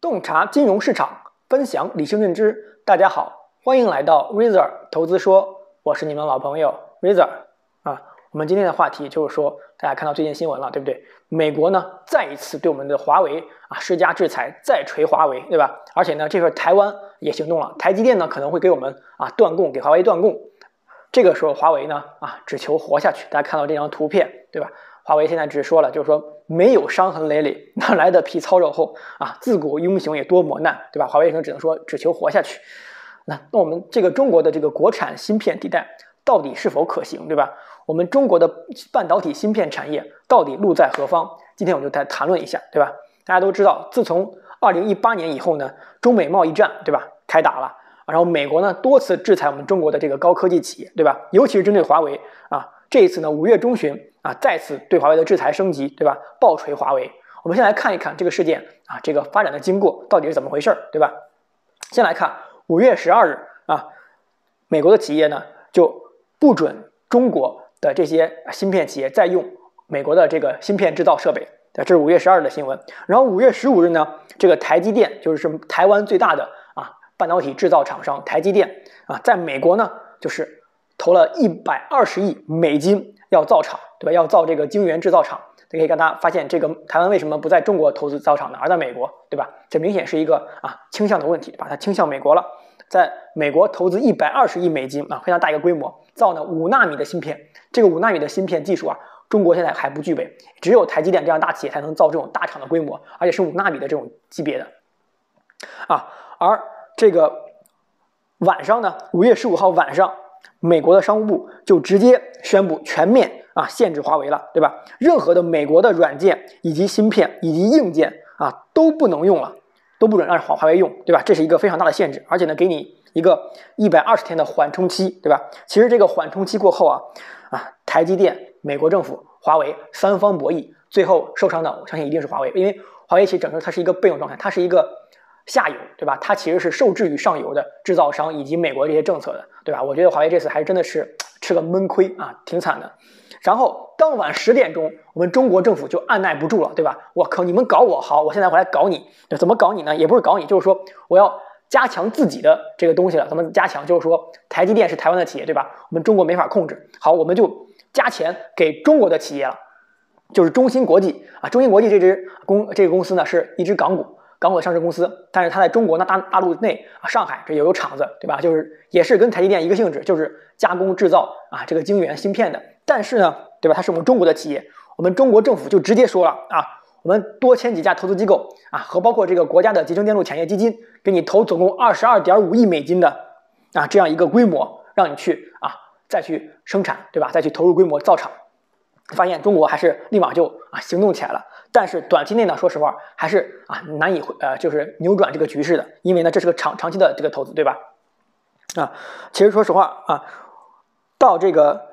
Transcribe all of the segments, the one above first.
洞察金融市场，分享理性认知。大家好，欢迎来到 Razer 投资说，我是你们的老朋友 Razer 啊。我们今天的话题就是说，大家看到最近新闻了，对不对？美国呢再一次对我们的华为施加制裁，再锤华为，对吧？而且呢，这会儿台湾也行动了，台积电呢可能会给我们断供，给华为断供。这个时候华为呢只求活下去。大家看到这张图片，对吧？华为现在只说了，就是说没有伤痕累累，哪来的皮糙肉厚自古英雄也多磨难，对吧？华为只能说只求活下去。那我们这个中国的这个国产芯片替代到底是否可行，对吧？我们中国的半导体芯片产业到底路在何方？今天我们就再谈论一下，对吧？大家都知道，自从2018年以后呢，中美贸易战，对吧，开打了。然后美国呢多次制裁我们中国的这个高科技企业，对吧？尤其是针对华为这一次呢5月中旬再次对华为的制裁升级，对吧？暴锤华为。我们先来看一看这个事件这个发展的经过到底是怎么回事，对吧？先来看5月12日美国的企业呢就不准中国的这些芯片企业再用美国的这个芯片制造设备，这是5月12日的新闻。然后5月15日呢，这个台积电就是台湾最大的半导体制造厂商台积电在美国呢就是投了120亿美金要造厂，对吧？要造这个晶圆制造厂。可以跟大家发现，这个台湾为什么不在中国投资造厂呢，而在美国，对吧？这明显是一个倾向的问题，对吧？它倾向美国了，在美国投资120亿美金非常大一个规模，造呢5纳米的芯片。这个5纳米的芯片技术中国现在还不具备，只有台积电这样大企业才能造这种大厂的规模，而且是5纳米的这种级别的而这个晚上呢，5月15号晚上，美国的商务部就直接宣布全面限制华为了，对吧？任何的美国的软件以及芯片以及硬件都不能用了，都不准让华为用，对吧？这是一个非常大的限制，而且呢，给你一个120天的缓冲期，对吧？其实这个缓冲期过后台积电、美国政府、华为三方博弈，最后受伤的我相信一定是华为，因为华为其实整个它是一个被动状态，它是一个下游，对吧？它其实是受制于上游的制造商以及美国这些政策的，对吧？我觉得华为这次还真的是吃个闷亏挺惨的。然后当晚10点钟，我们中国政府就按耐不住了，对吧？我靠，你们搞我好，我现在回来搞你，怎么搞你呢？也不是搞你，就是说我要加强自己的这个东西了。怎么加强？就是说台积电是台湾的企业，对吧？我们中国没法控制，好，我们就加钱给中国的企业了，就是中芯国际中芯国际这个公司呢是一只港股的上市公司，但是它在中国大陆内上海这有厂子，对吧？就是也是跟台积电一个性质，就是加工制造这个晶圆芯片的。但是呢，对吧？它是我们中国的企业，我们中国政府就直接说了我们多签几家投资机构和包括这个国家的集成电路产业基金，给你投总共22.5亿美金的这样一个规模，让你去再去生产，对吧？再去投入规模造厂。发现中国还是立马就行动起来了，但是短期内呢，说实话还是难以就是扭转这个局势的，因为呢这是个长期的这个投资，对吧？其实说实话到这个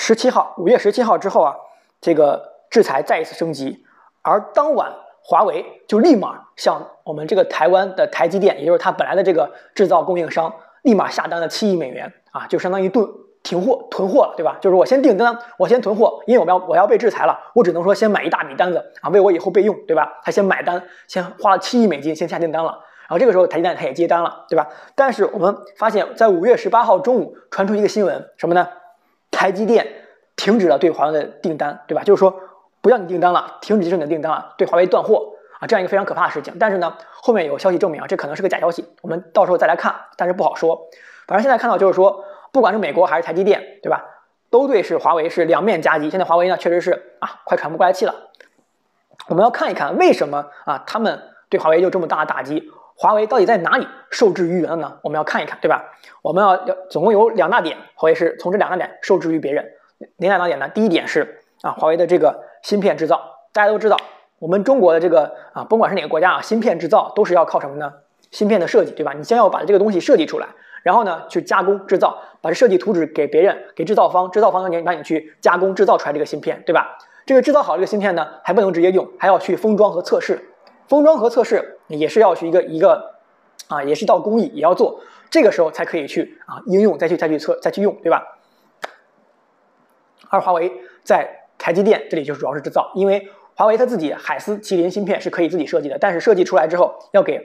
5月17号之后这个制裁再一次升级，而当晚华为就立马向我们这个台湾的台积电，也就是它本来的这个制造供应商，立马下单了7亿美元就相当于囤货了，对吧？就是我先订单，我先囤货，因为我要被制裁了，我只能说先买一大笔单子为我以后备用，对吧？他先买单，先花了7亿美金先下订单了，然后这个时候台积电他也接单了，对吧？但是我们发现，在5月18号中午传出一个新闻，什么呢？台积电停止了对华为的订单，对吧？就是说不要你订单了，停止接受你的订单了，对华为断货这样一个非常可怕的事情。但是呢，后面有消息证明这可能是个假消息，我们到时候再来看，但是不好说。反正现在看到就是说，不管是美国还是台积电，对吧？都对华为是两面夹击。现在华为呢确实是快喘不过来气了。我们要看一看为什么他们对华为有这么大的打击，华为到底在哪里受制于人了呢？我们要看一看，对吧？我们要总共有2大点，华为是从这2大点受制于别人。哪2大点呢？第一点是华为的这个芯片制造。大家都知道，我们中国的这个甭管是哪个国家芯片制造都是要靠什么呢？芯片的设计，对吧？你先要把这个东西设计出来，然后呢去加工制造，把这设计图纸给别人，给制造方，制造方让你去加工制造出来这个芯片，对吧？这个制造好这个芯片呢，还不能直接用，还要去封装和测试。封装和测试也是要去一个也是一道工艺，也要做，这个时候才可以去应用，再去用，对吧？而华为在台积电这里就主要是制造，因为华为它自己海思麒麟芯片是可以自己设计的，但是设计出来之后要给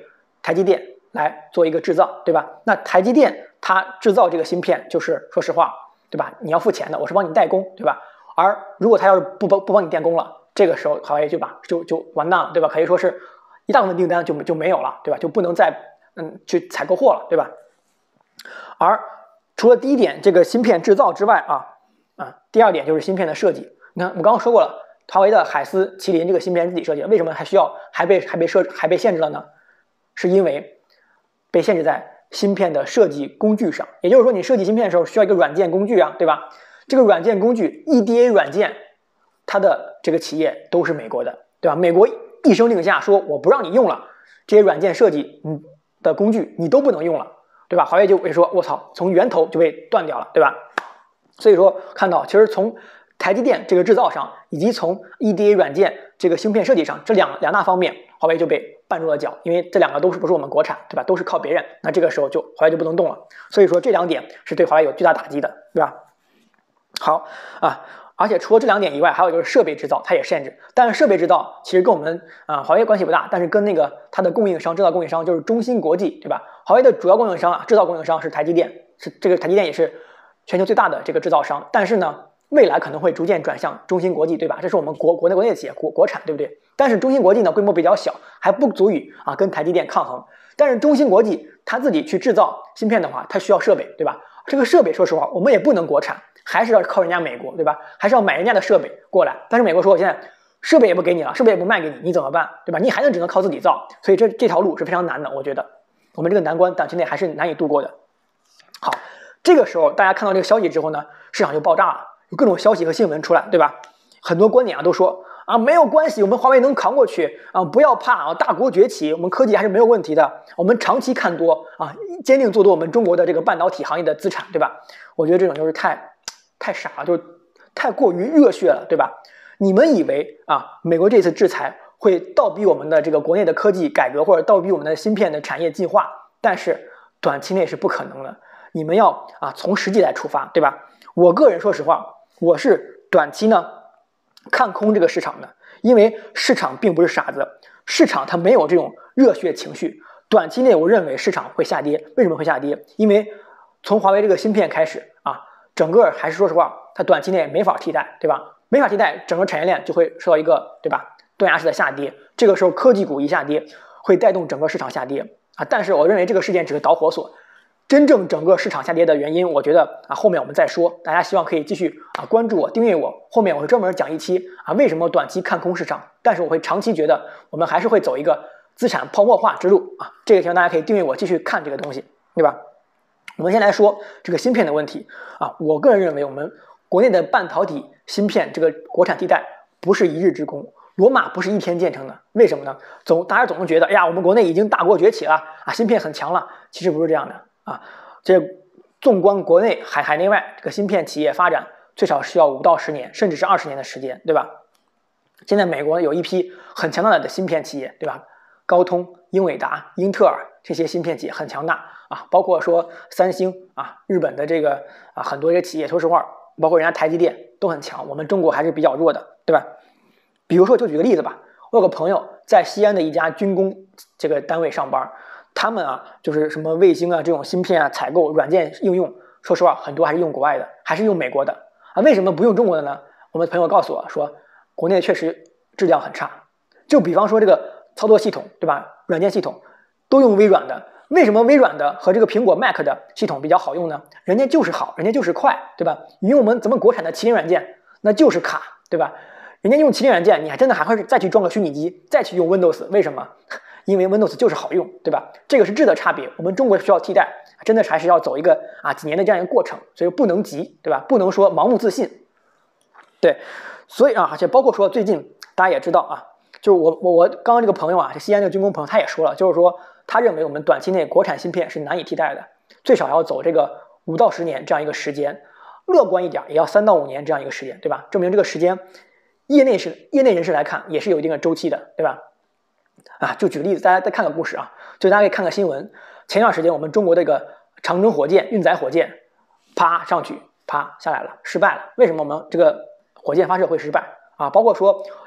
台积电来做一个制造，对吧？那台积电它制造这个芯片，就是说实话，对吧？你要付钱的，我是帮你代工，对吧？而如果他要是不帮你代工了，这个时候华为就完蛋了，对吧？可以说是一大部分订单就没有了，对吧？就不能再去采购货了，对吧？而除了第一点这个芯片制造之外第二点就是芯片的设计。你看我刚刚说过了，华为的海思、麒麟这个芯片自己设计，为什么还需要还被限制了呢？是因为被限制在芯片的设计工具上，也就是说你设计芯片的时候需要一个软件工具啊，对吧？这个软件工具 EDA 软件，它的这个企业都是美国的，对吧？美国一声令下说我不让你用了，这些软件设计的工具你都不能用了，对吧？华为就会说我操，从源头就被断掉了，对吧？所以说看到其实从台积电这个制造上，以及从 EDA 软件这个芯片设计上，这两大方面，华为就被绊住了脚，因为这两个不是我们国产，对吧？都是靠别人，那这个时候华为就不能动了。所以说这两点是对华为有巨大打击的，对吧？好而且除了这两点以外，还有就是设备制造它也限制，但是设备制造其实跟我们华为关系不大，但是跟那个它的制造供应商就是中芯国际，对吧？华为的主要供应商制造供应商是台积电，这个台积电也是全球最大的这个制造商，但是呢，未来可能会逐渐转向中芯国际，对吧？这是我们国内企业国产，对不对？但是中芯国际呢规模比较小，还不足以跟台积电抗衡。但是中芯国际它自己去制造芯片的话，它需要设备，对吧？这个设备说实话我们也不能国产，还是要靠人家美国，对吧？还是要买人家的设备过来。但是美国说我现在设备也不给你了，设备也不卖给你，你怎么办，对吧？你只能靠自己造，所以这条路是非常难的，我觉得我们这个难关短期内还是难以度过的。好，这个时候大家看到这个消息之后呢，市场就爆炸了，有各种消息和新闻出来，对吧？很多观点都说没有关系，我们华为能扛过去不要怕大国崛起，我们科技还是没有问题的，我们长期看多坚定做多我们中国的这个半导体行业的资产，对吧？我觉得这种就是太傻了，就是太过于热血了，对吧？你们以为美国这次制裁会倒逼我们的这个国内的科技改革，或者倒逼我们的芯片的产业进化，但是短期内是不可能的。你们要从实际来出发，对吧？我个人说实话，我是短期呢看空这个市场的，因为市场并不是傻子，市场它没有这种热血情绪。短期内我认为市场会下跌，为什么会下跌？因为从华为这个芯片开始整个还是说实话，它短期内没法替代，对吧？没法替代，整个产业链就会受到一个对吧断崖式的下跌。这个时候科技股一下跌，会带动整个市场下跌但是我认为这个事件只是导火索。真正整个市场下跌的原因，我觉得后面我们再说。大家希望可以继续关注我、订阅我，后面我会专门讲一期为什么短期看空市场，但是我会长期觉得我们还是会走一个资产泡沫化之路这个希望大家可以订阅我，继续看这个东西，对吧？我们先来说这个芯片的问题我个人认为我们国内的半导体芯片这个国产替代不是一日之功，罗马不是一天建成的。为什么呢？大家总是觉得我们国内已经大国崛起了芯片很强了，其实不是这样的这纵观国内海内外这个芯片企业发展，最少需要5到10年，甚至是20年的时间，对吧？现在美国有一批很强大的芯片企业，对吧？高通、英伟达、英特尔这些芯片企业很强大包括说三星日本的这个很多这些企业，说实话，包括人家台积电都很强，我们中国还是比较弱的，对吧？比如说就举个例子吧，我有个朋友在西安的一家军工这个单位上班，他们就是什么卫星这种芯片采购软件应用，说实话很多还是用国外的，还是用美国的为什么不用中国的呢？我们朋友告诉我说，国内确实质量很差，就比方说这个操作系统，对吧？软件系统都用微软的，为什么微软的和这个苹果 Mac 的系统比较好用呢？人家就是好，人家就是快，对吧？你用咱们国产的麒麟软件，那就是卡，对吧？人家用麒麟软件，你真的还会再去装个虚拟机，再去用 Windows， 为什么？因为 Windows 就是好用，对吧？这个是质的差别，我们中国需要替代，真的还是要走一个几年的这样一个过程，所以不能急，对吧？不能说盲目自信，对，所以而且包括说最近大家也知道就是我刚刚这个朋友这西安这个军工朋友他也说了，就是说他认为我们短期内国产芯片是难以替代的，最少要走这个5到10年这样一个时间，乐观一点也要3到5年这样一个时间，对吧？证明这个时间业内人士来看也是有一定的周期的，对吧？就举个例子，大家再看个故事就大家可以看个新闻。前段时间我们中国这个长征火箭运载火箭啪上去啪下来了，失败了。为什么我们这个火箭发射会失败包括说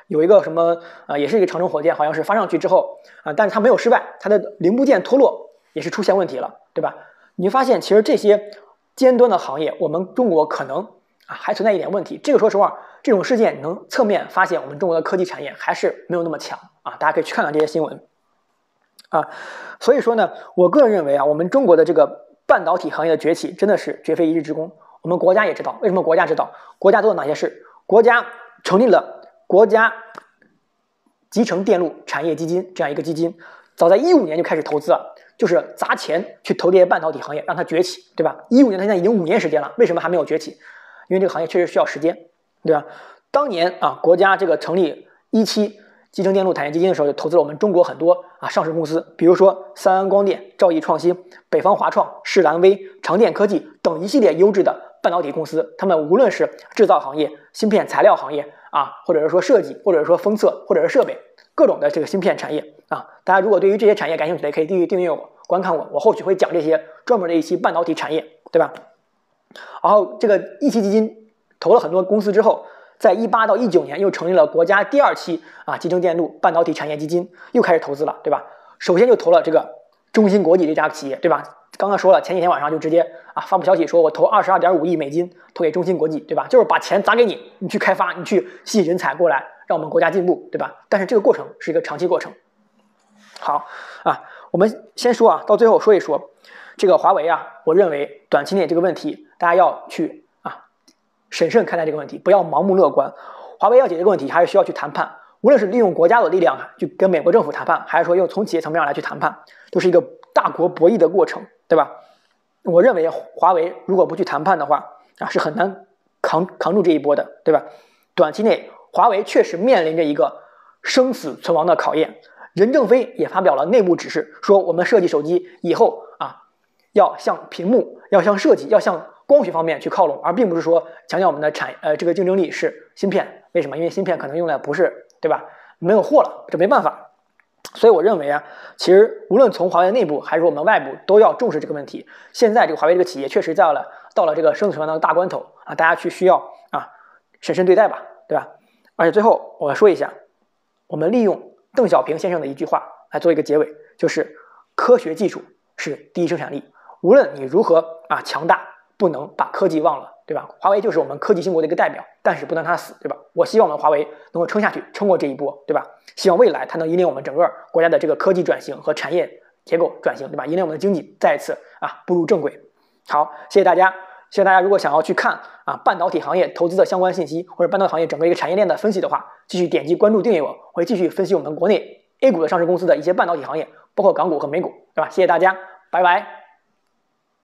有一个什么也是一个长城火箭，好像是发上去之后但是它没有失败，它的零部件脱落也是出现问题了，对吧？你就发现其实这些尖端的行业，我们中国可能还存在一点问题。这个说实话，这种事件能侧面发现我们中国的科技产业还是没有那么强大家可以去看看这些新闻所以说呢，我个人认为我们中国的这个半导体行业的崛起真的是绝非一日之功。我们国家也知道，为什么国家知道？国家做了哪些事？国家成立了国家集成电路产业基金这样一个基金，早在15年就开始投资了，就是砸钱去投这些半导体行业，让它崛起，对吧？15年，它现在已经5年时间了，为什么还没有崛起？因为这个行业确实需要时间，对吧？当年国家这个成立17集成电路产业基金的时候，就投资了我们中国很多上市公司，比如说三安光电、兆易创新、北方华创、世兰微、长电科技等一系列优质的半导体公司。他们无论是制造行业、芯片材料行业或者是说设计，或者是说封测，或者是设备，各种的这个芯片产业大家如果对于这些产业感兴趣的，可以订阅我，观看我后续会讲这些专门的一期半导体产业，对吧？然后这个17基金投了很多公司之后，在18到19年又成立了国家第2期集成电路半导体产业基金，又开始投资了，对吧？首先就投了这个中芯国际这家企业，对吧？刚刚说了，前几天晚上就直接发布消息说，我投22.5亿美金投给中芯国际，对吧？就是把钱砸给你，你去开发，你去吸引人才过来，让我们国家进步，对吧？但是这个过程是一个长期过程。好我们先说到最后说一说这个华为我认为短期内这个问题大家要去审慎看待这个问题，不要盲目乐观。华为要解决这个问题，还是需要去谈判，无论是利用国家的力量去跟美国政府谈判，还是说用从企业层面上来去谈判，都是一个大国博弈的过程，对吧？我认为华为如果不去谈判的话是很难扛住这一波的，对吧？短期内华为确实面临着一个生死存亡的考验。任正非也发表了内部指示，说我们设计手机以后要向屏幕、要向设计、要向光学方面去靠拢，而并不是说强调我们的这个竞争力是芯片。为什么？因为芯片可能用的不是，对吧？没有货了，这没办法。所以我认为其实无论从华为内部还是我们外部，都要重视这个问题。现在这个华为这个企业确实到了这个生死存亡的大关头大家去需要审慎对待吧，对吧？而且最后我要说一下，我们利用邓小平先生的一句话来做一个结尾，就是科学技术是第一生产力，无论你如何强大，不能把科技忘了，对吧？华为就是我们科技兴国的一个代表，但是不能让它死，对吧？我希望我们华为能够撑下去，撑过这一波，对吧？希望未来它能引领我们整个国家的这个科技转型和产业结构转型，对吧？引领我们的经济再一次步入正轨。好，谢谢大家。希望大家如果想要去看半导体行业投资的相关信息，或者半导体行业整个一个产业链的分析的话，继续点击关注订阅我，会继续分析我们国内 A 股的上市公司的一些半导体行业，包括港股和美股，对吧？谢谢大家，拜拜。